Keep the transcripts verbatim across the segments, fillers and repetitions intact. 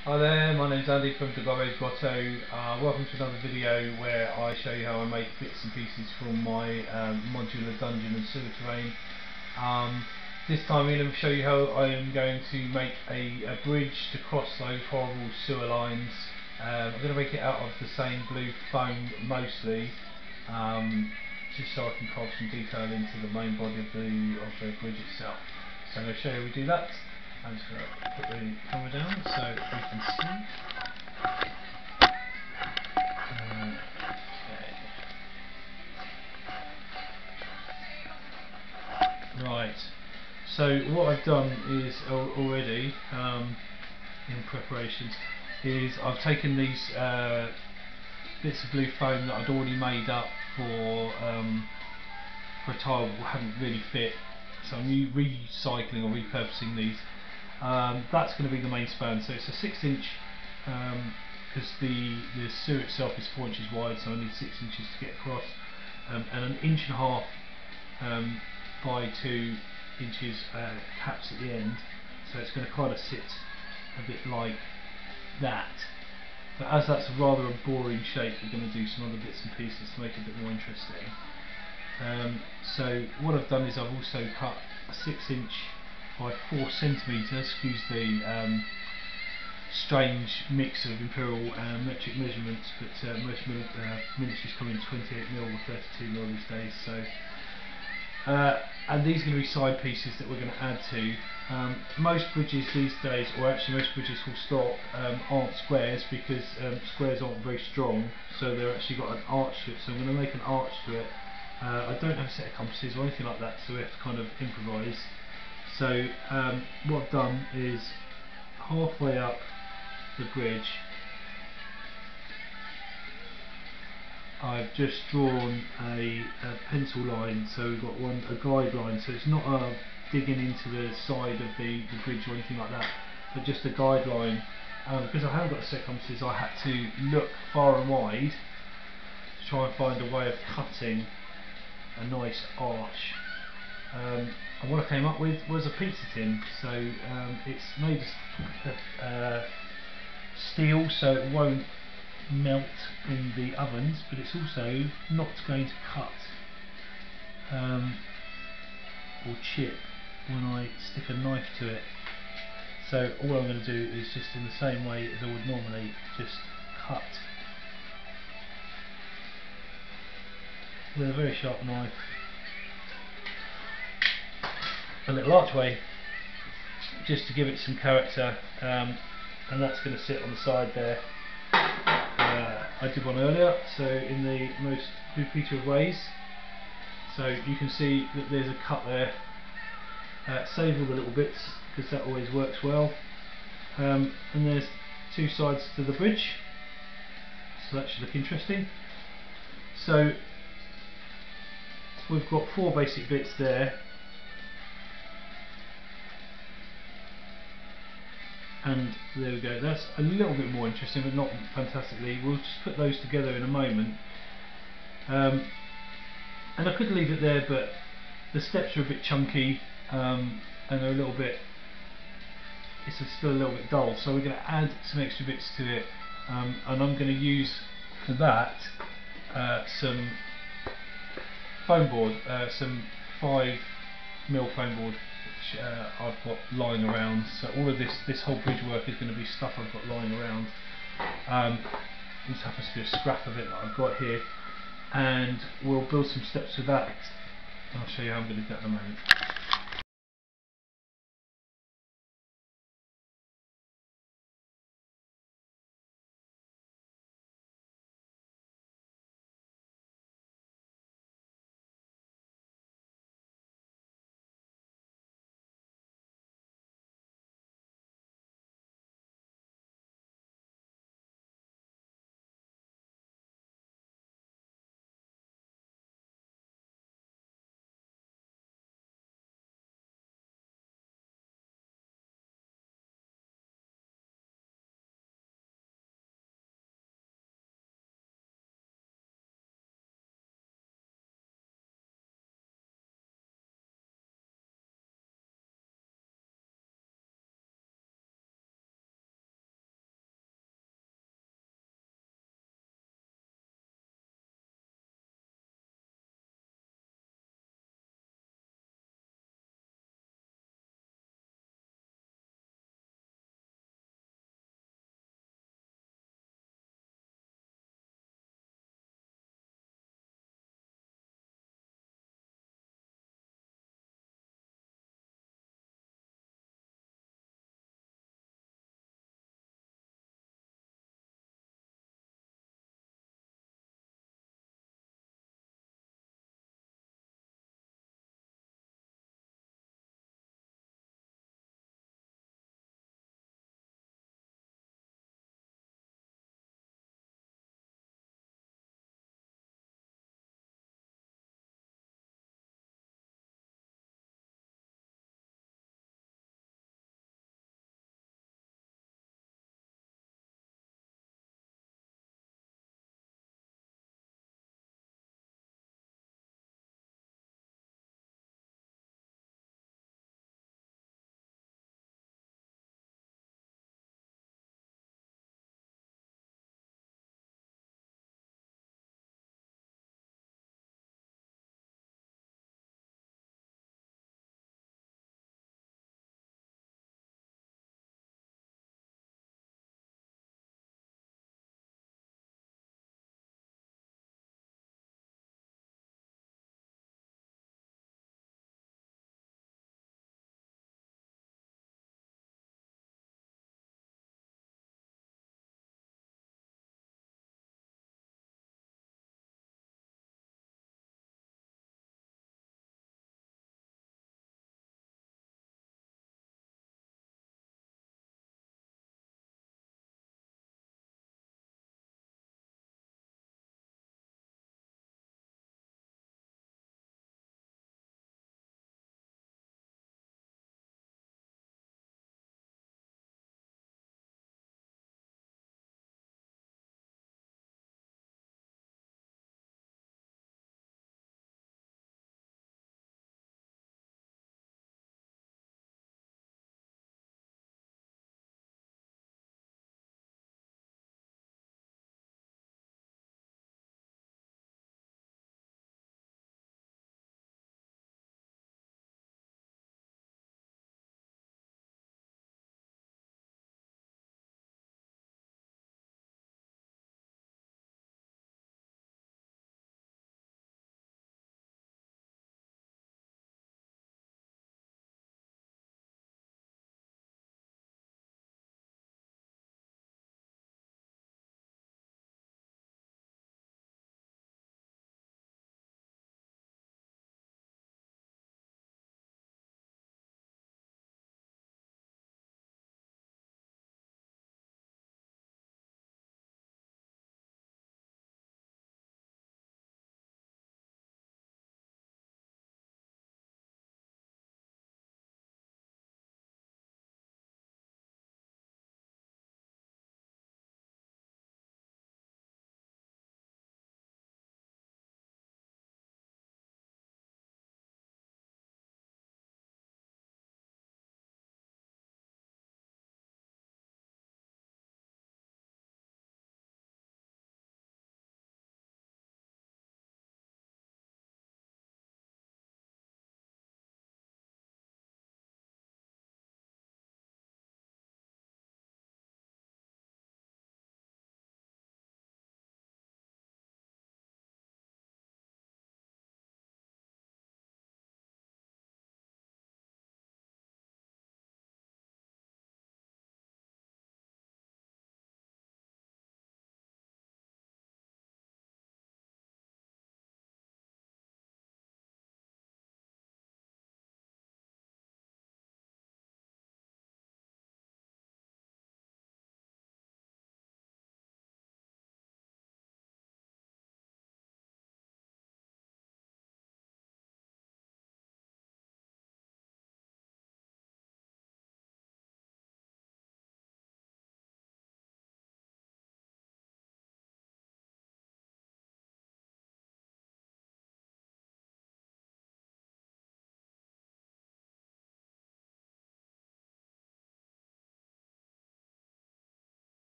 Hi there, my name's Andy from the Grotto. Uh, welcome to another video where I show you how I make bits and pieces from my um, modular dungeon and sewer terrain. Um, this time I'm going to show you how I am going to make a, a bridge to cross those horrible sewer lines. Um, I'm going to make it out of the same blue foam mostly, um, just so I can carve some detail into the main body of the, of the bridge itself. So I'm going to show you how we do that. I'm just going to put the camera down so we can see. Okay. Right. So what I've done is already um, in preparations is I've taken these uh, bits of blue foam that I'd already made up for um, for a tile that hadn't really fit. So I'm re recycling or repurposing these. Um, that's going to be the main span, so it's a six inch because um, the, the sewer itself is four inches wide, so I need six inches to get across, um, and an inch and a half um, by two inches uh, caps at the end, so it's going to kind of sit a bit like that. But as that's a rather a boring shape, we're going to do some other bits and pieces to make it a bit more interesting. Um, so what I've done is I've also cut a six inch by four centimetre, excuse the um, strange mix of imperial and metric measurements, but uh, most mil uh, militaries come in twenty-eight mil or thirty-two mil these days. So, uh, and these are going to be side pieces that we're going to add to. Um, most bridges these days, or actually most bridges full stop, um, aren't squares because um, squares aren't very strong, so they've actually got an arch to it. So I'm going to make an arch to it. Uh, I don't have a set of compasses or anything like that, so we have to kind of improvise. So um, what I've done is halfway up the bridge I've just drawn a, a pencil line, so we've got one a guideline, so it's not a digging into the side of the, the bridge or anything like that, but just a guideline. Um, because I haven't got a set of compasses, I had to look far and wide to try and find a way of cutting a nice arch. Um, and what I came up with was a pizza tin. So um, it's made of uh, steel, so it won't melt in the ovens, but it's also not going to cut um, or chip when I stick a knife to it. So all I'm going to do is just in the same way as I would normally just cut with a very sharp knife a little archway, just to give it some character, um, and that's going to sit on the side there. Uh, I did one earlier, so in the most repeated of ways. So you can see that there's a cut there. Uh, save all the little bits because that always works well. Um, and there's two sides to the bridge, so that should look interesting. So we've got four basic bits there. And there we go, that's a little bit more interesting but not fantastically. We'll just put those together in a moment. Um, and I could leave it there, but the steps are a bit chunky um, and they're a little bit, it's still a little bit dull, so we're going to add some extra bits to it, um, and I'm going to use for that uh, some foam board, uh, some five mil foam board, which uh, I've got lying around. So all of this, this whole bridge work is going to be stuff I've got lying around. Um, this happens to be a scrap of it that I've got here, and we'll build some steps to that. I'll show you how I'm going to do that in a moment.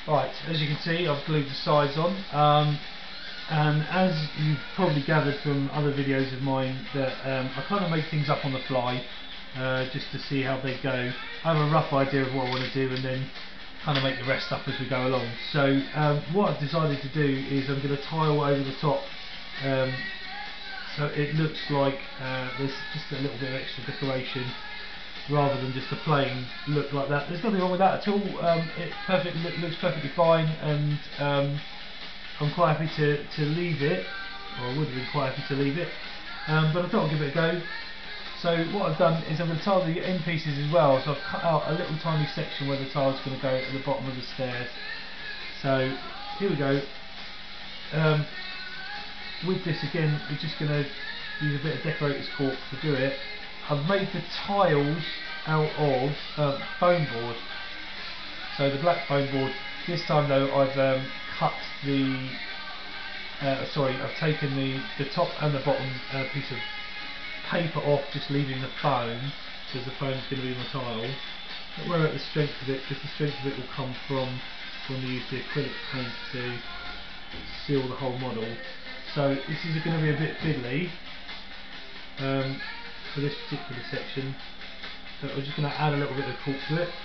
Right, as you can see, I've glued the sides on, um, and as you've probably gathered from other videos of mine, that um, I kind of make things up on the fly, uh, just to see how they go. I have a rough idea of what I want to do, and then kind of make the rest up as we go along. So um, what I've decided to do is I'm going to tile over the top, um, so it looks like uh, there's just a little bit of extra decoration, rather than just a plain look like that. There's nothing wrong with that at all. Um, it perfect look, looks perfectly fine, and um, I'm quite happy to, to leave it, or I would have been quite happy to leave it, um, but I thought I'd give it a go. So what I've done is I'm going to tile the end pieces as well, so I've cut out a little tiny section where the tile's going to go at the bottom of the stairs. So here we go. Um, with this again, we're just going to use a bit of decorator's cork to do it. I've made the tiles out of uh, foam board, so the black foam board. This time though, I've um, cut the, uh, sorry, I've taken the, the top and the bottom uh, piece of paper off, just leaving the foam, because the foam's going to be my tile. But where at the strength of it, because the strength of it will come from when we use the acrylic paint to seal the whole model. So this is going to be a bit fiddly. Um, for this particular section, so we're just going to add a little bit of cork to it.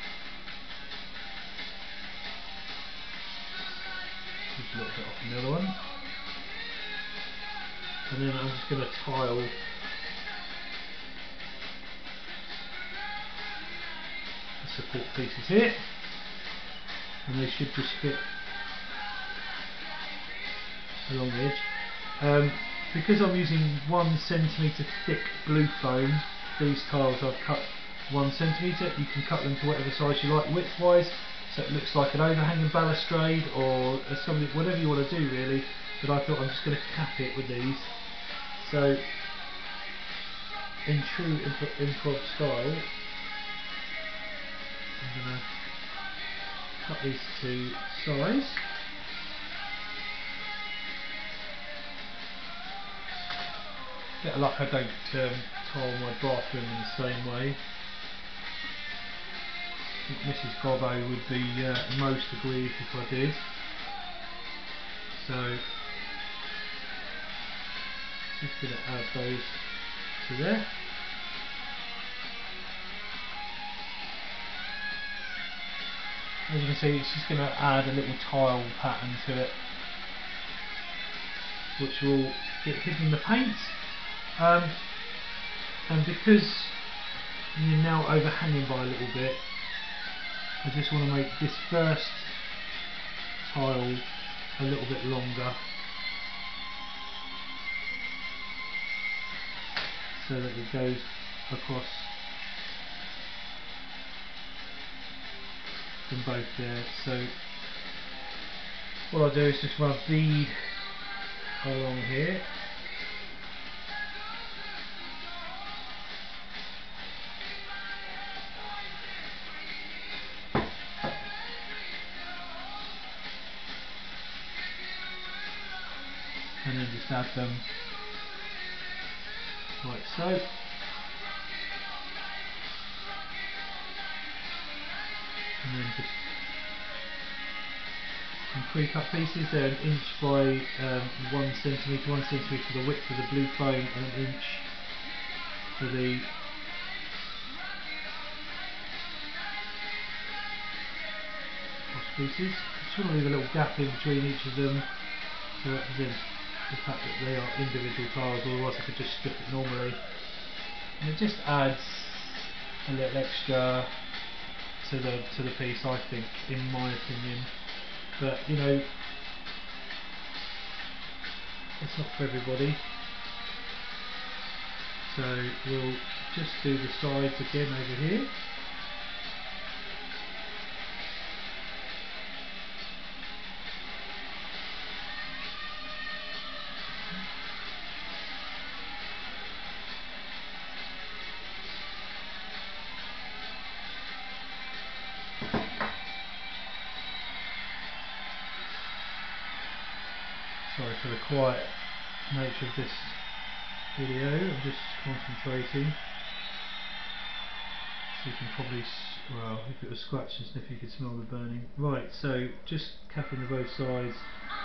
Just a little bit off the other one, and then I'm just going to tile the support pieces here, and they should just fit along the edge. Um, Because I'm using one centimetre thick blue foam, these tiles I've cut one centimetre. You can cut them to whatever size you like width-wise, so it looks like an overhanging balustrade or something, whatever you want to do really. But I thought I'm just going to cap it with these. So, in true imp improv style, I'm going to cut these to size. Bit of luck I don't um, tile my bathroom in the same way. I think Missus Gobbo would be uh, most aggrieved if I did. So just going to add those to there. As you can see, it's just going to add a little tile pattern to it, which will get hidden in the paint. Um, and because you're now overhanging by a little bit, I just want to make this first tile a little bit longer, so that it goes across them both there. So what I'll do is just run a bead along here. And then just add them like so. And then just some pre-cut pieces. They're an inch by um, one centimetre, one centimetre for the width of the blue foam, and an inch for the cross pieces. Just want to leave a little gap in between each of them to represent the fact that they are individual tiles, otherwise I could just strip it normally. And it just adds a little extra to the to the piece, I think, in my opinion. But you know, it's not for everybody. So we'll just do the sides again over here. Sorry for the quiet nature of this video, I'm just concentrating. So you can probably Well, if it was scratched and sniff, you could smell the burning. Right, so just capping the both sides.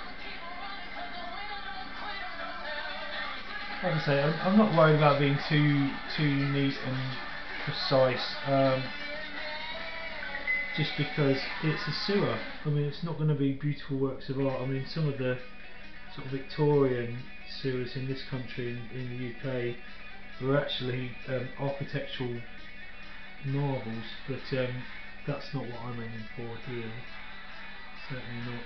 Like I say, I'm, I'm not worried about being too too neat and precise. Um, just because it's a sewer. I mean, it's not going to be beautiful works of art. I mean, some of the sort of Victorian sewers in this country, in, in the U K, were actually um, architectural marvels, but um, that's not what I'm aiming for here. Certainly not.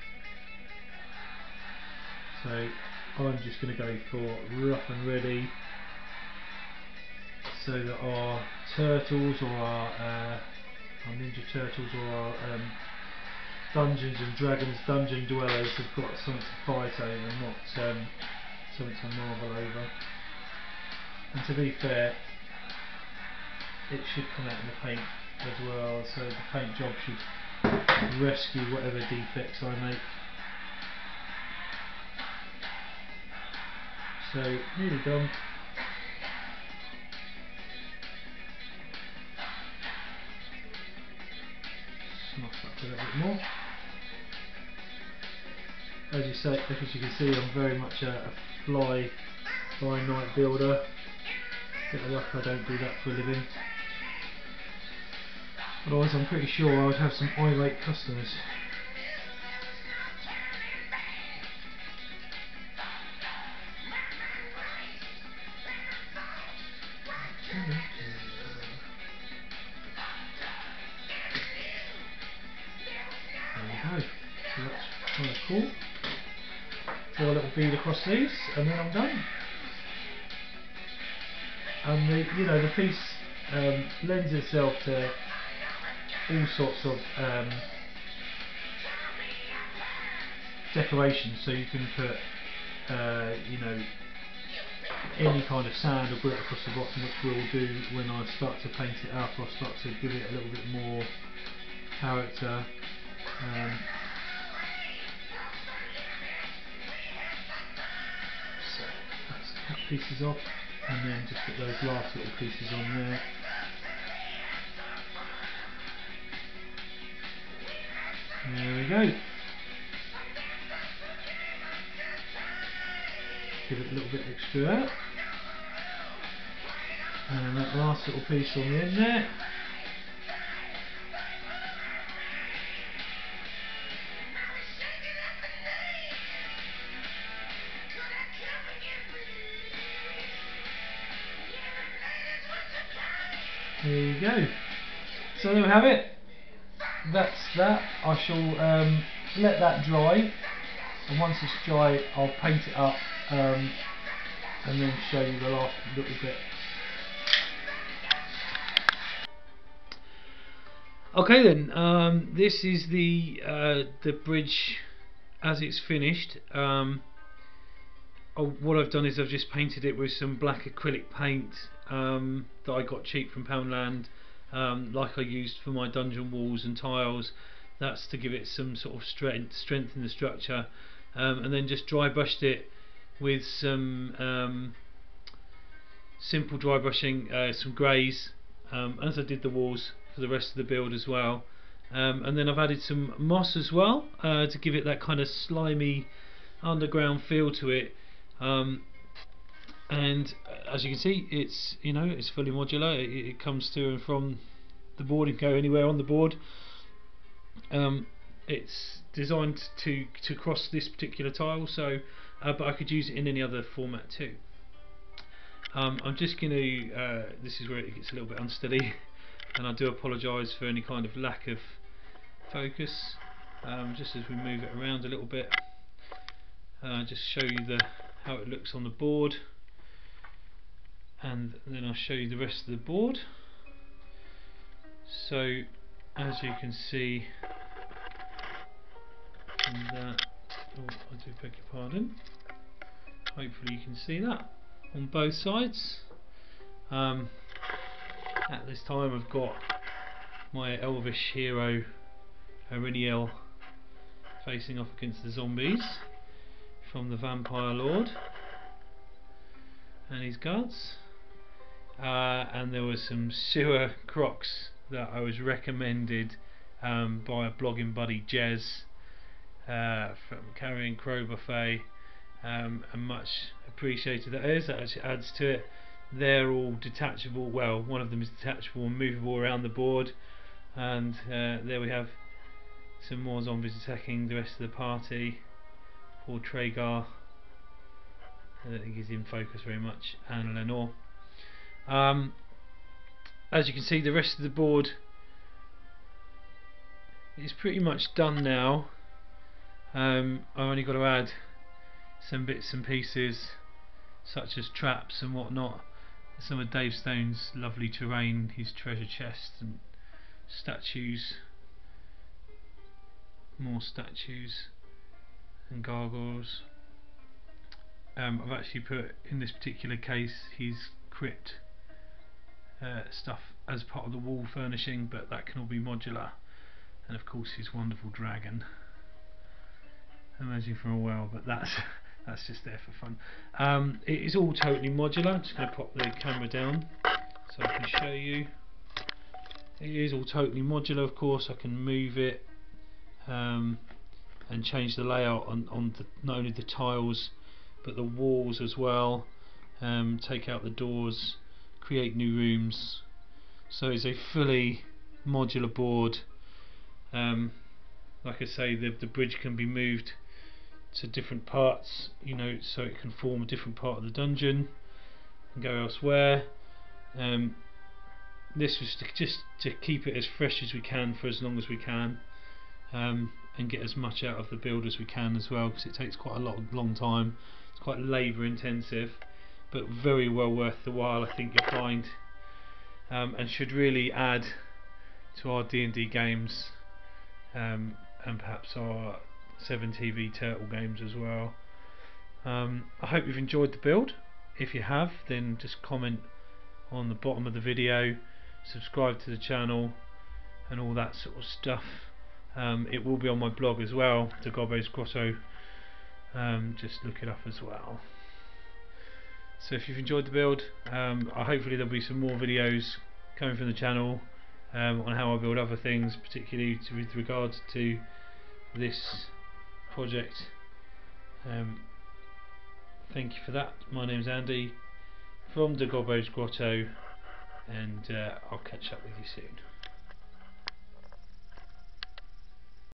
So I'm just going to go for rough and ready, so that our turtles or our, uh, our Ninja Turtles or our um, Dungeons and Dragons dungeon dwellers have got something to fight over, not um, something to marvel over. And to be fair, it should come out in the paint as well, so the paint job should rescue whatever defects I make. So, nearly done. Snuff up a little bit more. As you say, as you can see, I'm very much a, a fly by night builder. Bit of luck I don't do that for a living. Otherwise, I'm pretty sure I would have some irate customers. There we go. So that's kind of cool. Draw a little bead across these, and then I'm done. And the, you know, the piece um, lends itself to all sorts of um, decorations. So you can put, uh, you know, any kind of sand or grit across the bottom, which we'll do when I start to paint it up. I'll start to give it a little bit more character. Um, so let's cut pieces off, and then just put those last little pieces on there. There we go. Give it a little bit extra, and that last little piece on the end there. There you go. So there we have it. That's that. I shall um, let that dry, and once it's dry, I'll paint it up um, and then show you the last little bit. Okay then, um, this is the uh, the bridge as it's finished. Um, oh, what I've done is I've just painted it with some black acrylic paint um, that I got cheap from Poundland, um, like I used for my dungeon walls and tiles. That's to give it some sort of strength, strength in the structure, um, and then just dry brushed it with some um, simple dry brushing, uh, some greys, um, as I did the walls for the rest of the build as well. Um, and then I've added some moss as well, uh, to give it that kind of slimy underground feel to it. Um, and as you can see, it's, you know, it's fully modular. It, it comes to and from the board and go anywhere on the board. Um, it's designed to to cross this particular tile, so uh, but I could use it in any other format too. Um, I'm just going to, uh, this is where it gets a little bit unsteady, and I do apologise for any kind of lack of focus. Um, just as we move it around a little bit, uh, just show you the how it looks on the board, and then I'll show you the rest of the board. So as you can see in that, oh, I do beg your pardon, hopefully you can see that on both sides. Um, at this time I've got my elvish hero Ariniel facing off against the zombies from the Vampire Lord and his guards, uh, and there were some sewer crocs that I was recommended um, by a blogging buddy, Jez, uh, from Carrying Crow Buffet, um, and much appreciated that is. That actually adds to it. They're all detachable. Well, one of them is detachable and movable around the board, and uh, there we have some more zombies attacking the rest of the party. Poor Traegar, I don't think he's in focus very much, and Lenore. Um, as you can see, the rest of the board is pretty much done now. um, I've only got to add some bits and pieces such as traps and whatnot, some of Dave Stone's lovely terrain, his treasure chest and statues, more statues and gargoyles. um, I've actually put in this particular case his crypt uh, stuff as part of the wall furnishing, but that can all be modular, and of course his wonderful dragon emerging from a well, but that's that's just there for fun. Um, it is all totally modular. I'm just going to pop the camera down so I can show you. It is all totally modular, of course. I can move it um, and change the layout on, on the, not only the tiles but the walls as well. Um, take out the doors, create new rooms. So it's a fully modular board. Um, like I say, the, the bridge can be moved to different parts, you know, so it can form a different part of the dungeon and go elsewhere. Um, this was to, just to keep it as fresh as we can for as long as we can, um, and get as much out of the build as we can as well, because it takes quite a lot, long time. It's quite labour intensive, but very well worth the while, I think you'll find, um, and should really add to our D and D games, um, and perhaps our seven T V Turtle games as well. Um, I hope you've enjoyed the build. If you have, then just comment on the bottom of the video, subscribe to the channel and all that sort of stuff. Um, it will be on my blog as well, the Gobbo's Grotto. Um, just look it up as well. So if you've enjoyed the build, um, uh, hopefully there'll be some more videos coming from the channel um, on how I build other things, particularly to, with regards to this project. Um, thank you for that. My name's Andy from the Gobbo's Grotto, and uh, I'll catch up with you soon.